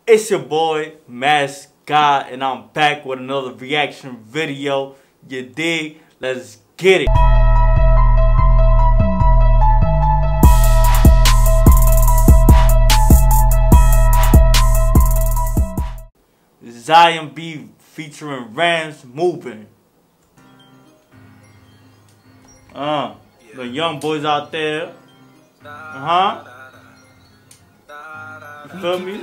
It's your boy, Mascot, and I'm back with another reaction video. You dig? Let's get it. Zion B featuring Rams moving. The young boys out there. You feel me?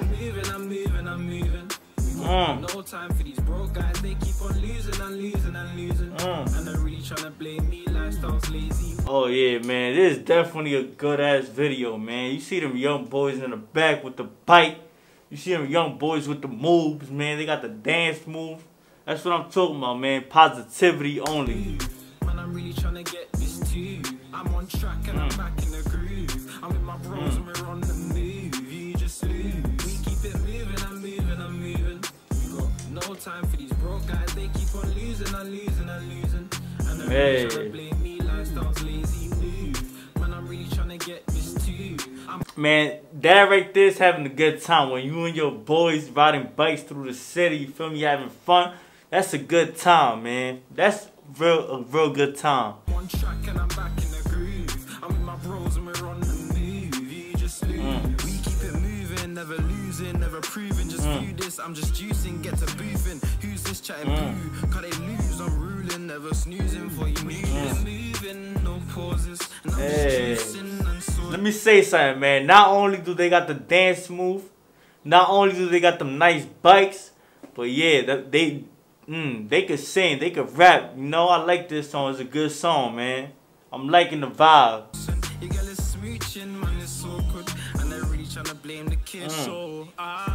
No time for these broke guys, they keep on losing and losing and losing. And they're really trying to blame me, lifestyle's lazy. Oh yeah, man, this is definitely a good ass video, man. You see them young boys in the back with the bike. You see them young boys with the moves, man. They got the dance move. That's what I'm talking about, man. Positivity only. Man, I'm really trying to get this too. I'm on track and I'm back in the groove. I'm with my bros and we're on the move. You just lose. We keep it moving, I'm moving, I'm moving. We got no time for these broke guys. They keep on losing and losing and losing. And they're really trying to blame me, lifestyle's lazy move. Man, I'm really trying to get this too. Man, that right there is having a good time. When you and your boys riding bikes through the city, you feel me, having fun. That's a good time, man. That's a real good time. On track and I'm back in the groove. I'm with my bros and we're on the move. You just lose. We keep it moving, never losing, never proving. Just view this, I'm just juicing, get to boofing. Who's this chatting boo? Cause they lose, I'm ruling, never snoozing for you. We keep it moving, no pauses. And I'm just juicing and so. Let me say something, man. Not only do they got the dance move, not only do they got them nice bikes, but yeah, they could sing, they could rap. You know, I like this song. It's a good song, man. I'm liking the vibe. You got this smooching, man, it's so good. And they're really trying to blame the kids. So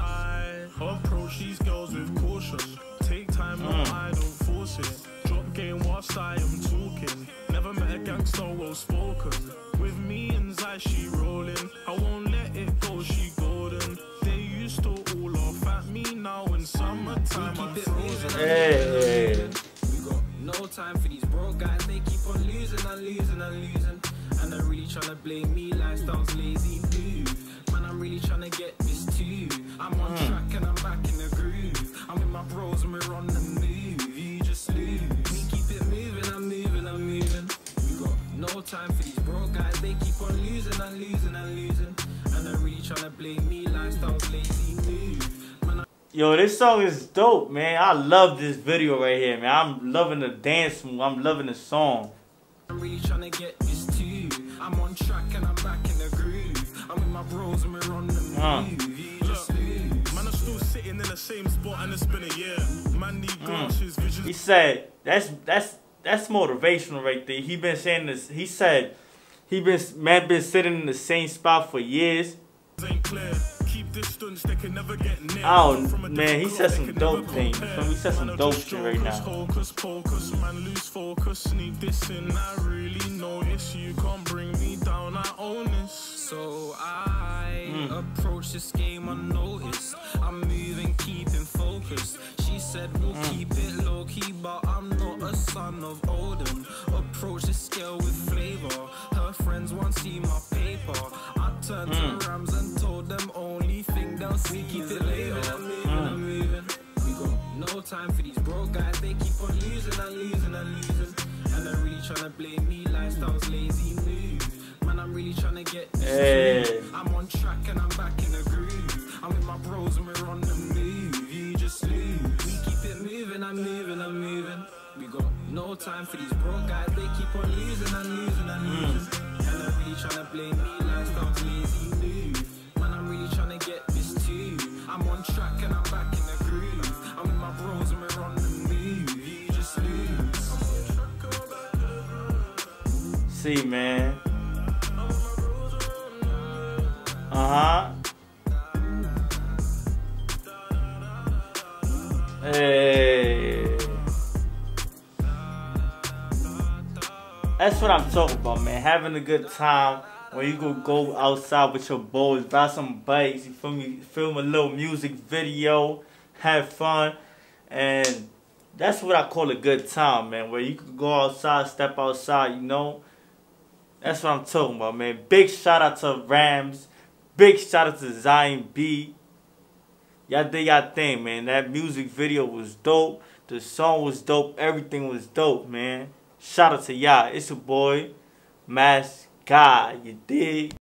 I approach these girls with caution. Take time, no, I don't force it. Drop game whilst I am talking. Never met a gangster well spoken. With me and Zai, she rolling. I won't let it go, she golden. They used to all laugh at me now in summertime. I'm frozen. Hey. We got no time for these broke guys. They keep on losing and losing and losing. And they're really trying to blame me, lifestyle's lazy move. Man, I'm really trying to get this too. I'm on track and I'm back in the groove. I'm with my bros and we're on the move. You just lose. We keep it moving, I'm moving, I'm moving. We got no time for these broke guys. They keep on losing and losing and losing. And they're really trying to blame me, lifestyle's lazy move. Man, Yo, this song is dope, man. I love this video right here, man. I'm loving the dance move. I'm loving the song. I'm really trying to get this too. I'm on track and I'm back in the groove. I'm with my bros and we're on the move. You just lose. Man, I'm still sitting in the same spot and it's been a year. Man need glasses, vision. He said that's motivational right there. He been saying this. He said man been sitting in the same spot for years. Ain't clear. Keep distance, they can never get near. Oh man, he said some dope things. He said some dope shit right now. Hocus pocus, man, lose focus, sneak this in. I really know this. You can't bring me down. I own this. So I approach this game unnoticed. I'm moving, keeping focused. She said we'll keep it low key, but I'm not a son of Odin. Approach this scale with flavor. Her friends won't see my paper. I turned to Rams and told them only thing they'll see is it later. I'm moving. We got no time for these broke guys. They keep on losing and losing and losing. And they're really trying to blame me, lifestyle's lazy move. Man, I'm really trying to get this. I'm on track and I'm back in the groove. I'm with my bros and we're on the move. You just lose. We keep it moving, I'm moving, I'm moving. We got no time for these broke guys. They keep on losing and losing and losing. And they're really trying to blame me, lifestyle's lazy move. Man, I'm really trying to get this too. I'm on track and I'm back in the groove. I'm with my bros and we're on the move. You just lose. See, man. Hey. That's what I'm talking about, man. Having a good time when you could go outside with your boys, buy some bikes, you feel me, film a little music video, have fun, and that's what I call a good time, man. Where you could go outside, step outside, you know. That's what I'm talking about, man. Big shout out to Rams. Big shout out to Zion B. Y'all did y'all thing, man. That music video was dope. The song was dope. Everything was dope, man. Shout out to y'all. It's your boy, Mask God. You dig?